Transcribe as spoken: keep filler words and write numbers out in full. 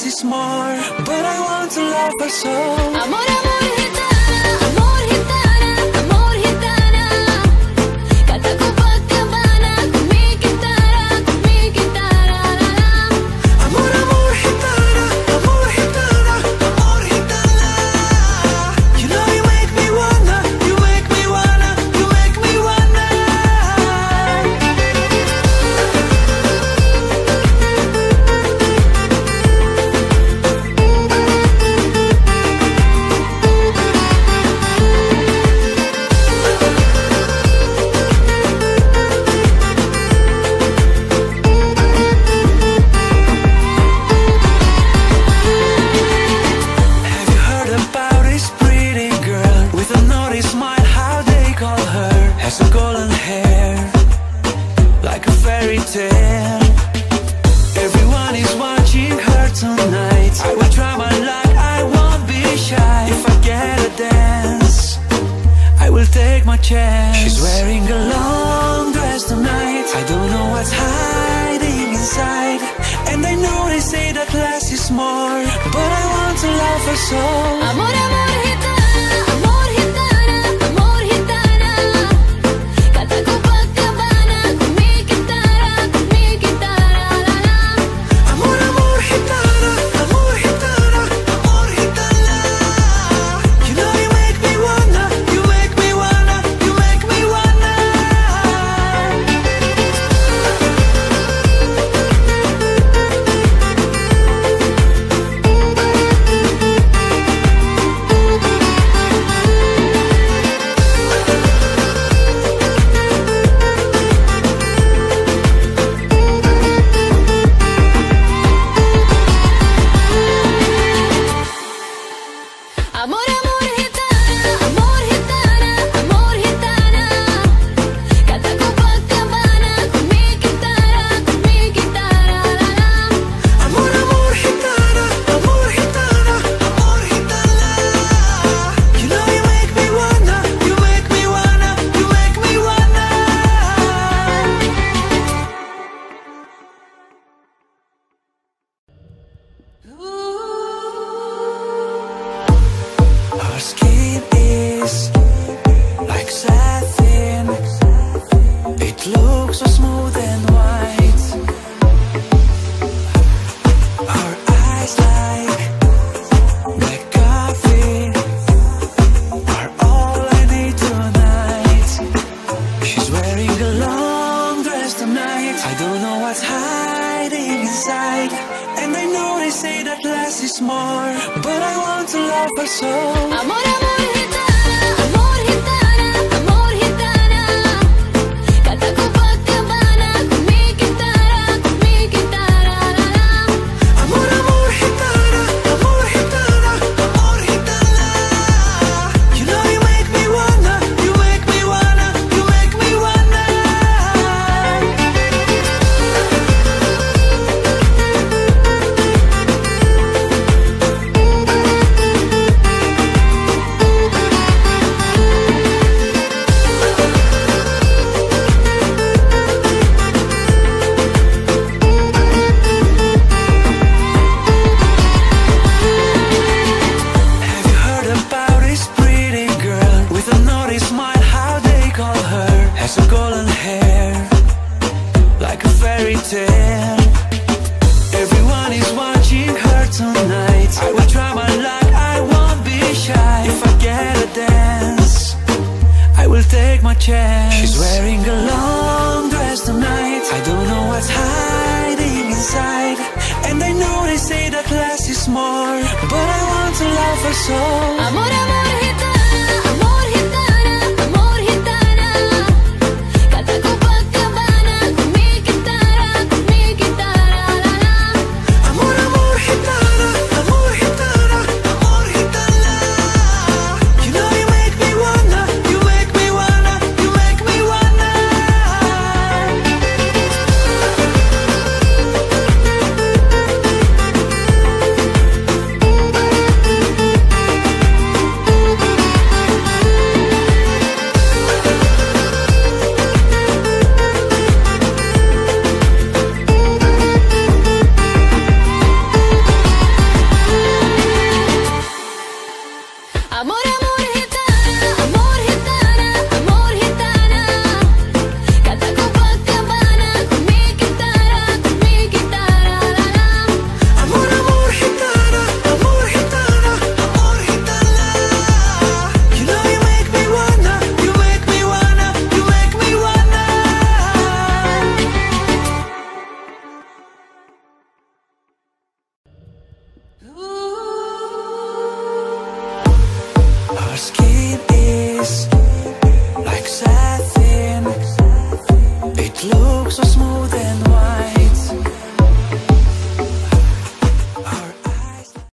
is more, but I want to love her so. Amor, amor, gitana, amor, gitana, amor, gitana. Canta Copacabana con mi guitarra, con mi guitarra, la, la. Amor, amor, gitana, amor, gitana, amor, gitana. You know you make me wanna, you make me wanna, you make me wanna. Have you heard about this pretty girl with a naughty smile, how they call her? Has a golden hair, like a fairy tale. Everyone is watching her tonight. I will try my luck, I won't be shy. If I get a dance, I will take my chance. She's wearing a long dress tonight. I don't know what's hiding inside. And I know they say that less is more, but I want to love her so. Amor, amor, gitana, amor, gitana, amor, gitana. Canta Copacabana con mi guitarra, con mi guitarra, la, la. Amor, amor, gitana, amor, gitana, amor, gitana. You know you make me wanna, you make me wanna, you make me wanna. Amor, amor, gitana, amor, gitana, amor, gitana. Canta Copacabana con mi guitarra, con mi guitarra, la, la. Amor, amor, gitana, amor, gitana, amor, gitana. You know you make me wanna, you make me wanna, you make me wanna. Her skin is like satin. It looks so smooth and white. Her eyes like black coffee are all I need tonight. She's wearing a long dress tonight. I don't know what's hiding inside. And I know they say that less is more, but I want to love her so. Amor, amor, gitana, amor, gitana, amor, gitana. Canta Copacabana con mi guitarra, con mi guitarra, la, la. Amor, amor, gitana, amor, gitana, amor, gitana. You know you make me wanna, you make me wanna, you make me wanna. Amor, amor, gitana, amor, gitana. Canta Copacabana con mi guitarra, con mi guitarra, la, la. Amor, amor, gitana, amor, gitana, amor, gitana. You know you make me wanna, you make me wanna, you make me wanna. Have you heard about this pretty girl with a naughty smile, how they call her? Has a golden hair, like a fairy tale. Everyone is watching her tonight. I will try my luck, I won't be shy. If I get a dance, I will take my chance. She's wearing a long dress tonight. I don't know what's hiding inside. And I know they say that less is more, but I want to love her so. Amor, amor, gitana, amor, gitana, amor, gitana. Canta Copacabana con mi guitarra, con mi guitarra, la, la. Amor, amor, gitana, amor, gitana, amor, gitana. You know you make me wanna, you make me wanna, you make me wanna. Our skin is